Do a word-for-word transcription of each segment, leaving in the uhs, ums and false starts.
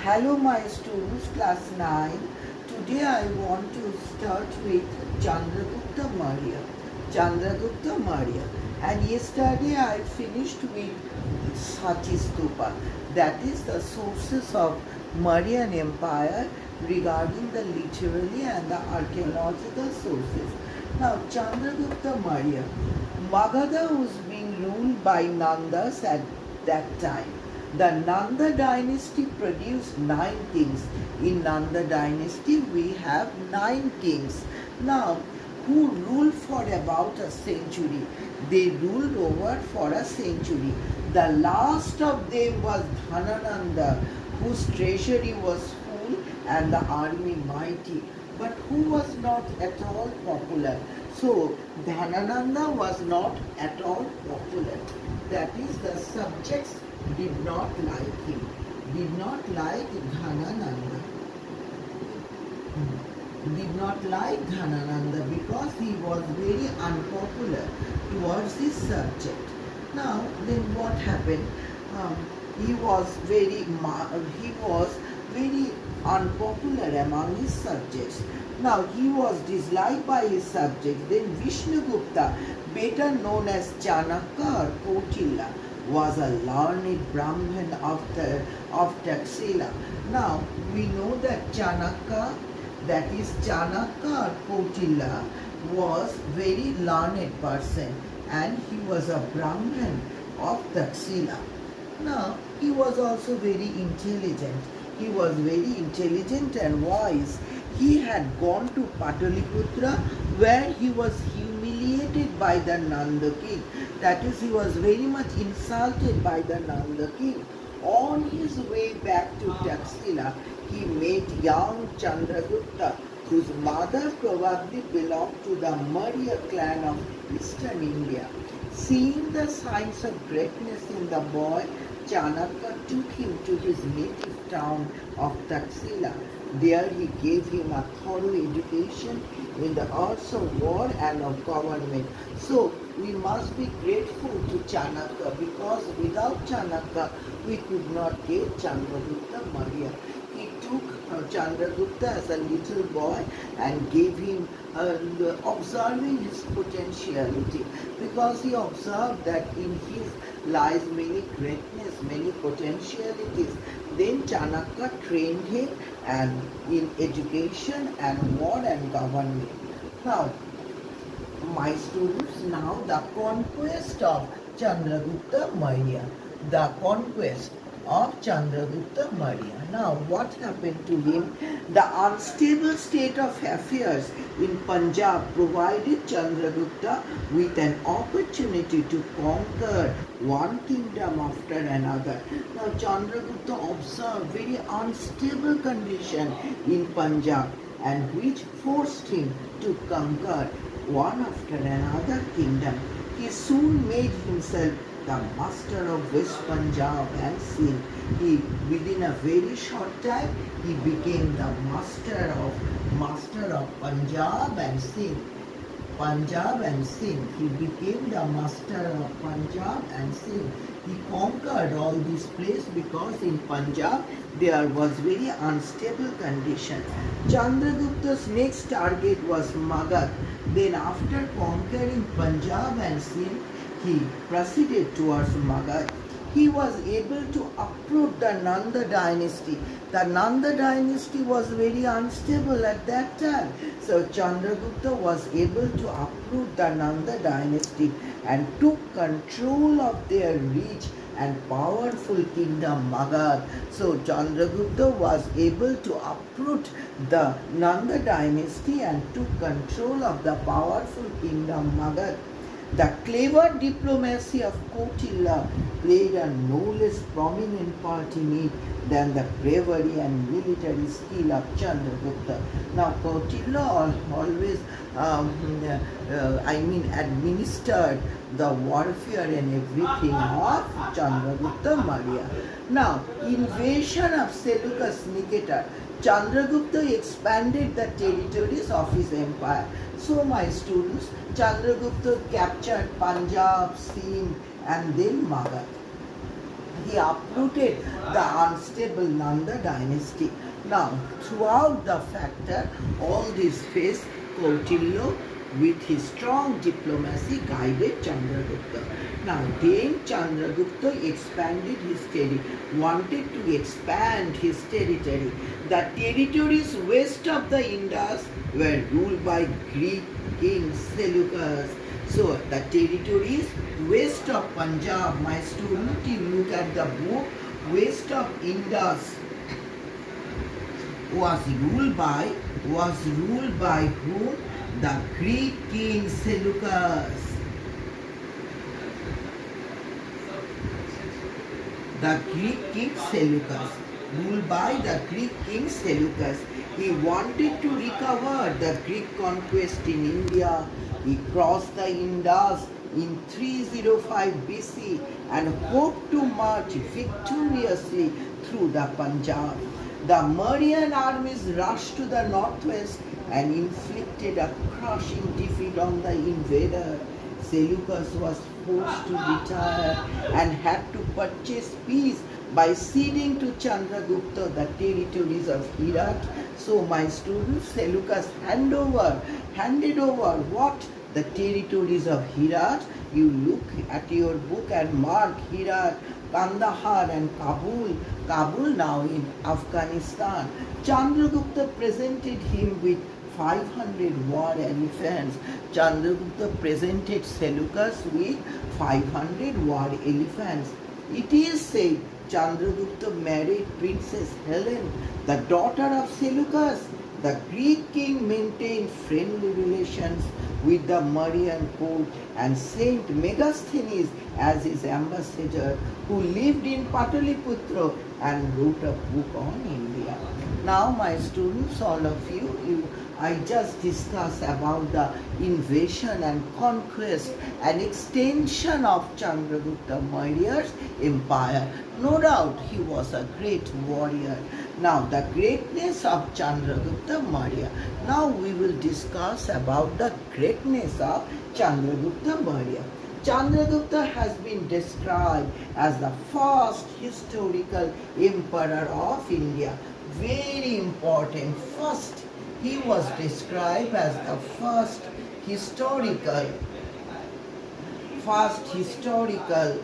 Hello my students, class nine. Today I want to start with Chandragupta Maurya. Chandragupta Maurya. And yesterday I finished with Sati Stupa. That is the sources of Mauryan Empire regarding the literary and the archaeological sources. Now Chandragupta Maurya. Magadha was being ruled by Nandas at that time. The Nanda dynasty produced nine kings. In Nanda dynasty we have nine kings. Now, who ruled for about a century. They ruled over for a century. The last of them was Dhanananda, whose treasury was full and the army mighty, but who was not at all popular. So, Dhanananda was not at all popular. That is, the subjects did not like him, did not like Dhanananda, did not like Dhanananda because he was very unpopular towards his subject. Now, then what happened? Um, he was very, he was very unpopular among his subjects. Now, he was disliked by his subjects. Then Vishnugupta, better known as Chanakya or Kautilya, was a learned Brahmin of, the, of Taxila. Now, we know that Chanakya, that is Chanakya or Kautilya, was very learned person and he was a Brahmin of Taxila. Now, he was also very intelligent. He was very intelligent and wise. He had gone to Pataliputra where he was humiliated by the Nanda king. That is, he was very much insulted by the Nanda king. On his way back to Taxila, he met young Chandragupta, whose mother probably belonged to the Maurya clan of eastern India. Seeing the signs of greatness in the boy, Chanakya took him to his native town of Taxila. There he gave him a thorough education in the arts of war and of government. So we must be grateful to Chanakya because without Chanakya we could not get Chandragupta Maurya. He took uh, Chandragupta as a little boy and gave him uh, observing his potentiality because he observed that in his lies many greatness, many potentialities. Then Chanakya trained him and in education and war and government. Now, my students, now the conquest of Chandragupta Maurya. The conquest of Chandragupta Maurya. Now, what happened to him? The unstable state of affairs in Punjab provided Chandragupta with an opportunity to conquer one kingdom after another. Now, Chandragupta observed very unstable condition in Punjab and which forced him to conquer one after another kingdom. He soon made himself the master of West Punjab and Sindh. He, within a very short time, he became the master of master of Punjab and Sindh. Punjab and Sindh. He became the master of Punjab and Sindh. He conquered all these places because in Punjab there was very unstable condition. Chandragupta's next target was Magadha. Then after conquering Punjab and Sindh, he proceeded towards Magadha. He was able to uproot the Nanda dynasty. The Nanda dynasty was very unstable at that time. So Chandragupta was able to uproot the Nanda dynasty and took control of their rich and powerful kingdom Magadha. So Chandragupta was able to uproot the Nanda dynasty and took control of the powerful kingdom Magadha. The clever diplomacy of Kautilya played a no less prominent part in it than the bravery and military skill of Chandragupta. Now Kautilya always, um, uh, I mean, administered the warfare and everything of Chandragupta Maurya. Now, invasion of Seleucus Nicator. Chandragupta expanded the territories of his empire. So my students, Chandragupta captured Punjab, Sindh and then Magadha. he uprooted the unstable Nanda dynasty. Now, throughout the factor, all this phase, Kautilya with his strong diplomacy guided Chandragupta. Now, then Chandragupta expanded his territory, wanted to expand his territory. The territories west of the Indus were ruled by Greek king Seleucus. So, the territories west of Punjab, my student, you look at the book, west of Indus was ruled by, was ruled by whom? The Greek king Seleucus. The Greek king Seleucus, ruled by the Greek king Seleucus. He wanted to recover the Greek conquest in India. He crossed the Indus in three oh five B C and hoped to march victoriously through the Punjab. The Mauryan armies rushed to the northwest and inflicted a crushing defeat on the invader. Seleucus was forced to retire and had to purchase peace by ceding to Chandragupta the territories of Herat. So my students, Seleucus hand over, handed over what? The territories of Herat. You look at your book and mark Herat, Kandahar and Kabul. Kabul now in Afghanistan. Chandragupta presented him with five hundred war elephants. Chandragupta presented Seleucus with five hundred war elephants. It is said Chandragupta married Princess Helen, the daughter of Seleucus. The Greek king maintained friendly relations with the Mauryan court and sent Megasthenes as his ambassador, who lived in Pataliputra and wrote a book on India. Now my students, all of you, you I just discussed about the invasion and conquest and extension of Chandragupta Maurya's empire. No doubt he was a great warrior. Now the greatness of Chandragupta Maurya. Now we will discuss about the greatness of Chandragupta Maurya. Chandragupta has been described as the first historical emperor of India. Very important. First, he was described as the first historical, first historical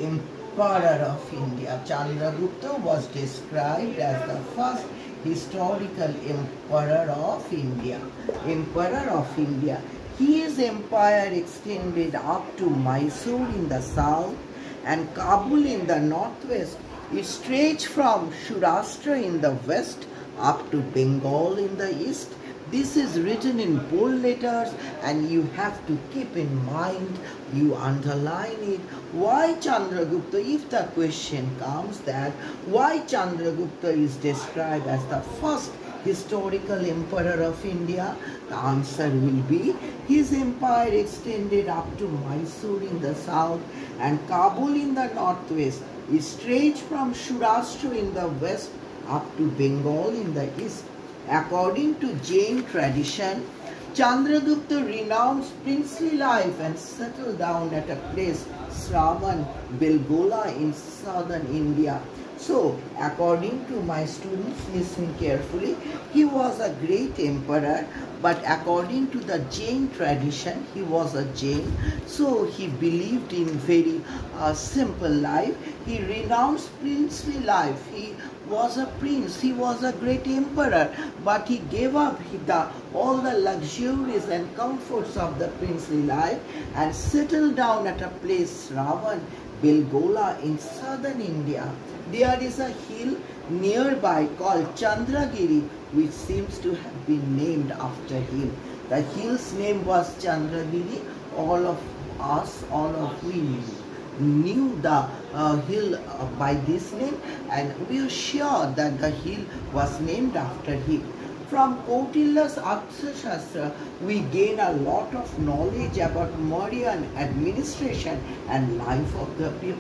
emperor of India. Chandragupta was described as the first historical emperor of India. Emperor of India. His empire extended up to Mysore in the south and Kabul in the northwest. It stretched from Saurashtra in the west up to Bengal in the east. This is written in bold letters and you have to keep in mind, you underline it. Why Chandragupta? If the question comes that why Chandragupta is described as the first historical emperor of India, the answer will be his empire extended up to Mysore in the south and Kabul in the northwest. It stretched from Saurashtra in the west up to Bengal in the east. According to Jain tradition, Chandragupta renounced princely life and settled down at a place, Sravan, Belgola in southern India. So, according to my students, listen carefully, he was a great emperor, but according to the Jain tradition, he was a Jain. So, he believed in very uh, simple life. He renounced princely life. He was a prince, he was a great emperor, but he gave up the, all the luxuries and comforts of the princely life and settled down at a place, Ravan, Belgola in southern India. There is a hill nearby called Chandragiri, which seems to have been named after him. The hill's name was Chandragiri. All of us, all of we knew the uh, hill uh, by this name, and we are sure that the hill was named after him. From Kautilya's Arthashastra, we gain a lot of knowledge about Mauryan administration and life of the people.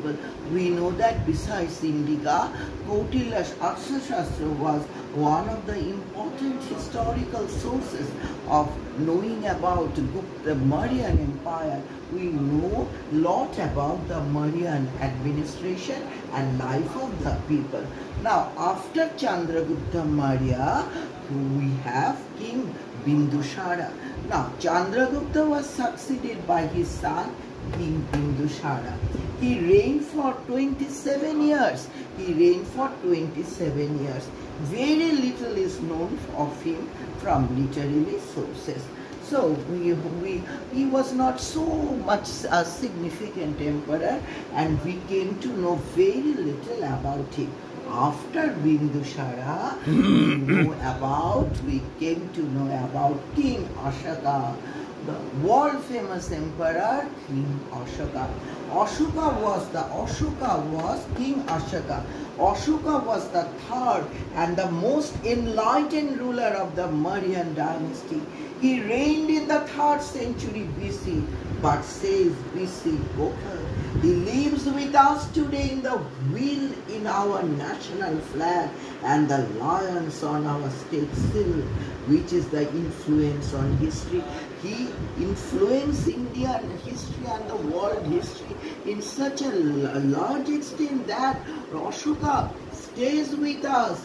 we know that besides Indica, Kautilya's Arthashastra was one of the important historical sources of knowing about the Mauryan Empire. We know a lot about the Mauryan administration and life of the people. Now, after Chandragupta Maurya, we have King Bindusara. Now, Chandragupta was succeeded by his son, King Bindusara. He reigned for twenty-seven years. He reigned for twenty-seven years. Very little is known of him from literary sources. So, we, we, he was not so much a significant emperor, and we came to know very little about him. After Bindusara, we know about, we came to know about King Ashoka, the world famous emperor King Ashoka. Ashoka was the Ashoka was King Ashoka. Ashoka was the third and the most enlightened ruler of the Mauryan dynasty. He reigned in the third century B C, but says B C Gokul. He lives with us today in the wheel in our national flag and the lions on our state seal, which is the influence on history. He influenced Indian history and the world history in such a large extent that Ashoka stays with us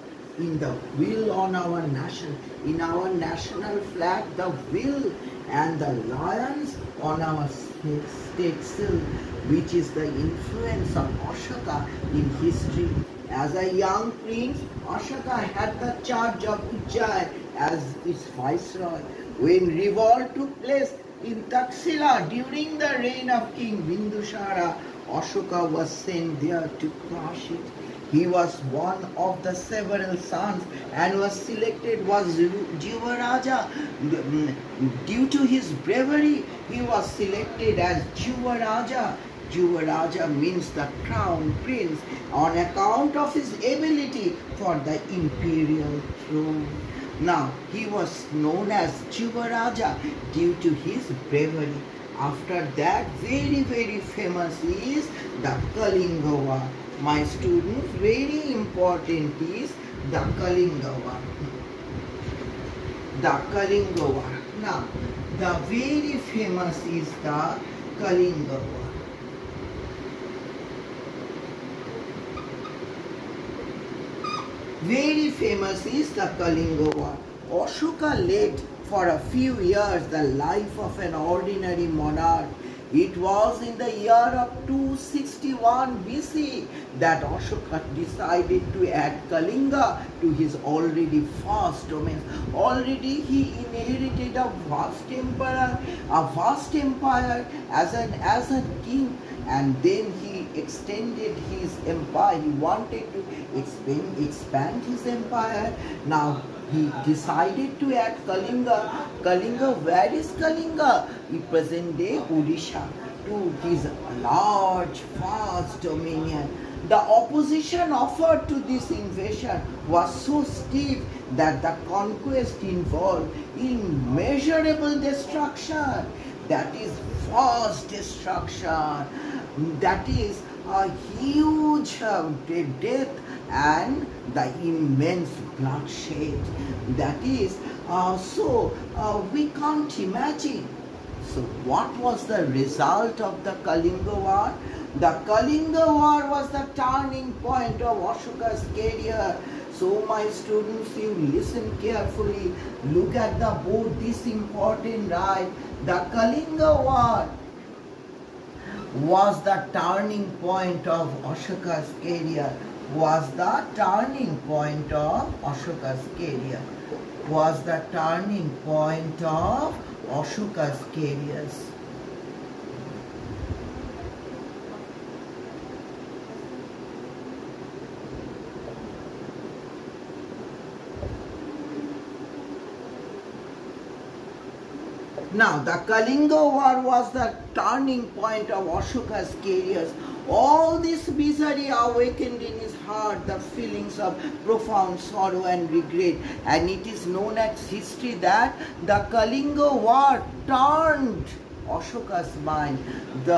in the wheel on our national, in our national flag, the wheel and the lions on our state seal, which is the influence of Ashoka in history. As a young prince, Ashoka had the charge of Ujjain as its viceroy. When revolt took place in Taxila during the reign of King Bindusara, Ashoka was sent there to crush it. He was one of the several sons and was selected was Jivaraja. Due to his bravery, he was selected as Jivaraja. Jivaraja means the crown prince on account of his ability for the imperial throne. Now, he was known as Jivaraja due to his bravery. After that, very, very famous is the Kalinga War. My students, very important is the Kalinga War. The Kalinga War. Now, the very famous is the Kalinga War. Very famous is the Kalinga War. Ashoka led for a few years the life of an ordinary monarch. It was in the year of two sixty-one B C that Ashoka decided to add Kalinga to his already vast domains. Already he inherited a vast emperor, a vast empire as an as a king, and then he extended his empire. He wanted to expand, expand his empire. Now he decided to add Kalinga. Kalinga, where is Kalinga? In present day Odisha, to his large, vast dominion. The opposition offered to this invasion was so steep that the conquest involved immeasurable destruction. That is vast destruction. That is a huge uh, death and the immense bloodshed. That is, uh, so uh, we can't imagine. So what was the result of the Kalinga War? The Kalinga War was the turning point of Ashoka's career. So my students, you listen carefully, look at the board, this important, right? The Kalinga War was the turning point of Ashoka's career. Was the turning point of Ashoka's career. Was the turning point of Ashoka's careers. Now, the Kalinga War was the turning point of Ashoka's careers. All this misery awakened in his heart the feelings of profound sorrow and regret, and it is known as history that the Kalinga War turned Ashoka's mind. The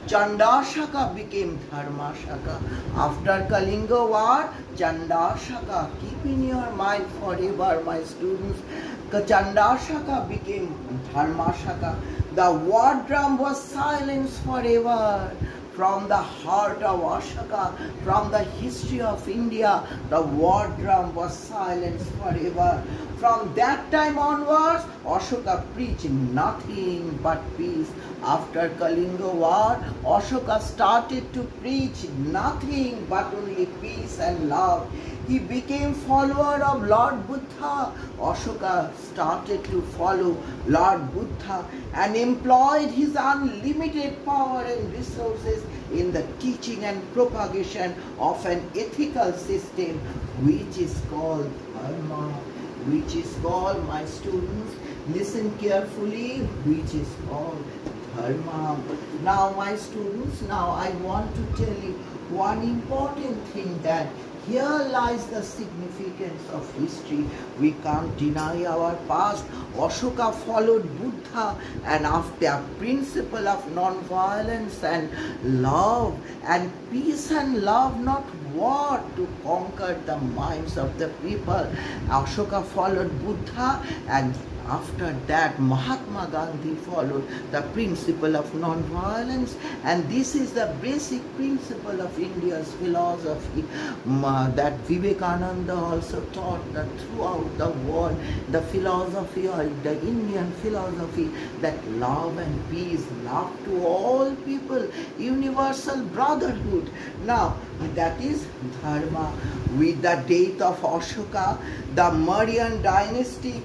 Chandashaka became Dharmashaka. After Kalinga war, Chandashaka, keep in your mind forever, my students, Chandashaka became Dharmashaka. The war drum was silenced forever. From the heart of Ashoka, from the history of India, the war drum was silenced forever. From that time onwards, Ashoka preached nothing but peace. After Kalinga war, Ashoka started to preach nothing but only peace and love. He became follower of Lord Buddha. Ashoka started to follow Lord Buddha and employed his unlimited power and resources in the teaching and propagation of an ethical system which is called Dharma, which is called, my students, listen carefully, which is called Dharma. Now, my students, now I want to tell you one important thing, that here lies the significance of history. We can't deny our past. Ashoka followed Buddha, and after the principle of non-violence and love and peace and love, not war, to conquer the minds of the people. Ashoka followed Buddha, and after that Mahatma Gandhi followed the principle of non-violence, and this is the basic principle of India's philosophy uh, that Vivekananda also taught, that throughout the world the philosophy or the Indian philosophy, that love and peace, love to all people, universal brotherhood. Now that is Dharma. With the death of Ashoka, the Mauryan dynasty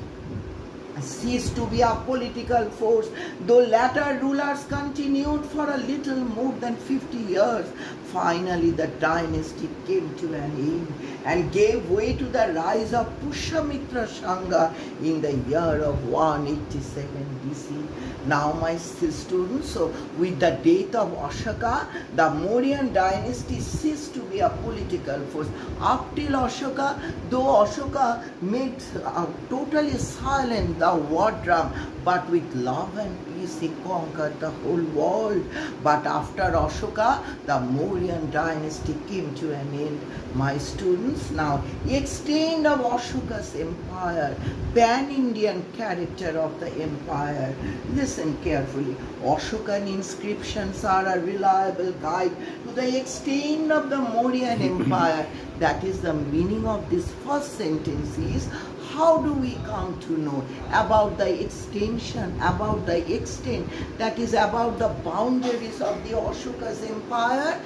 ceased to be a political force, though latter rulers continued for a little more than fifty years. Finally, the dynasty came to an end and gave way to the rise of Pushyamitra Shanga in the year of one eighty-seven B C. Now, my students, so with the death of Ashoka, the Mauryan dynasty ceased to be a political force. Up till Ashoka, though Ashoka made uh, totally silent the war drum, but with love and peace he conquered the whole world. But after Ashoka, the Mauryan dynasty came to an end. My students, now extent of Ashoka's empire, pan-Indian character of the empire. Listen carefully. Ashokan inscriptions are a reliable guide to the extent of the Mauryan empire. That is the meaning of this first sentence is, how do we come to know about the extension, about the extent, that is about the boundaries of the Ashoka's empire?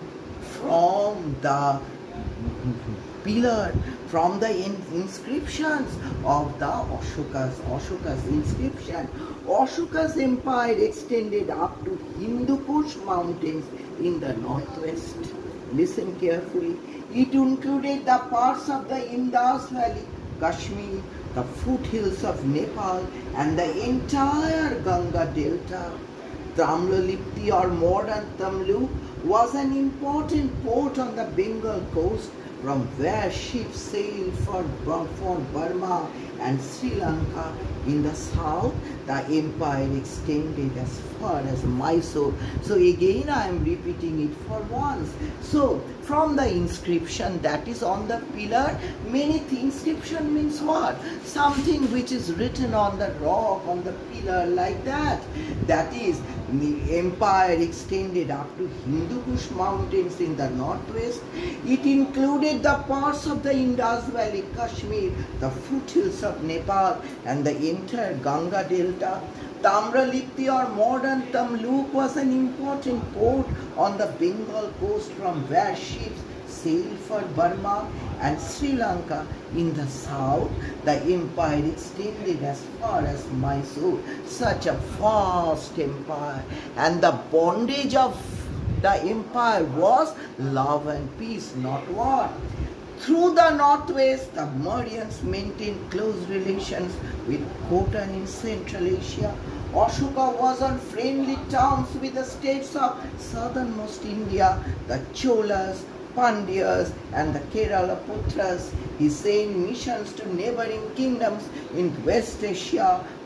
From the pillar, from the in inscriptions of the Ashoka's, Ashoka's inscription. Ashoka's empire extended up to Hindu Kush mountains in the northwest. Listen carefully. It included the parts of the Indus Valley, Kashmir, the foothills of Nepal, and the entire Ganga Delta. Tamlolipti, or modern Tamluk, was an important port on the Bengal coast, from where ships sailed for, for Burma and Sri Lanka. In the south, the empire extended as far as Mysore. So again I am repeating it for once. So from the inscription that is on the pillar, many things, inscription means what? Something which is written on the rock, on the pillar, like that. That is, the empire extended up to Hindu Kush mountains in the northwest. It included the parts of the Indus Valley, Kashmir, the foothills of Nepal, and the entire Ganga Delta. Tamralipti, or modern Tamluk, was an important port on the Bengal coast, from where ships sailed for Burma and Sri Lanka. In the south, the empire extended as far as Mysore. Such a vast empire, and the bondage of the empire was love and peace, not war. Through the northwest, the Mauryans maintained close relations with Khotan in Central Asia. Ashoka was on friendly terms with the states of southernmost India, the Cholas, Pandyas, and the Kerala Putras. He sent missions to neighboring kingdoms in West Asia,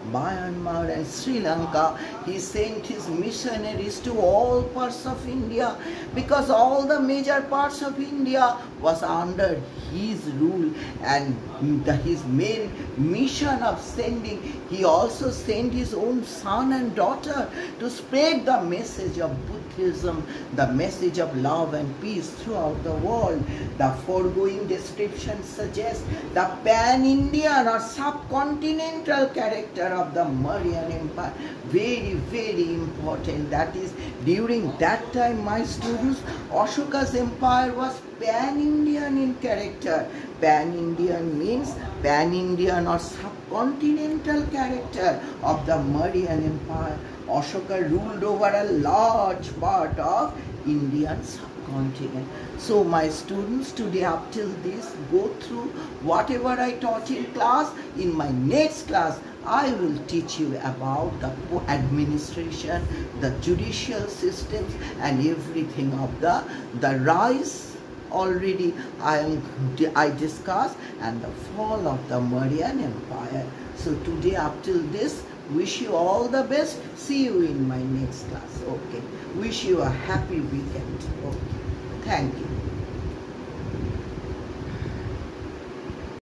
Myanmar and Sri Lanka. He sent his missionaries to all parts of India, because all the major parts of India was under his rule, and the, his main mission of sending, he also sent his own son and daughter to spread the message of Buddhism, the message of love and peace throughout the world. The foregoing description suggests the pan-Indian or subcontinental character of the Mauryan Empire. Very, very important. That is, during that time, my students, Ashoka's empire was pan-Indian in character. Pan-Indian means pan-Indian or subcontinental character of the Mauryan Empire. Ashoka ruled over a large part of Indian subcontinent. So my students, today up till this, go through whatever I taught in class. In my next class, I will teach you about the administration, the judicial systems, and everything of the, the rise already I am I discussed, and the fall of the Mauryan Empire. So today up till this, wish you all the best. See you in my next class. Okay. Wish you a happy weekend. Okay. Thank you.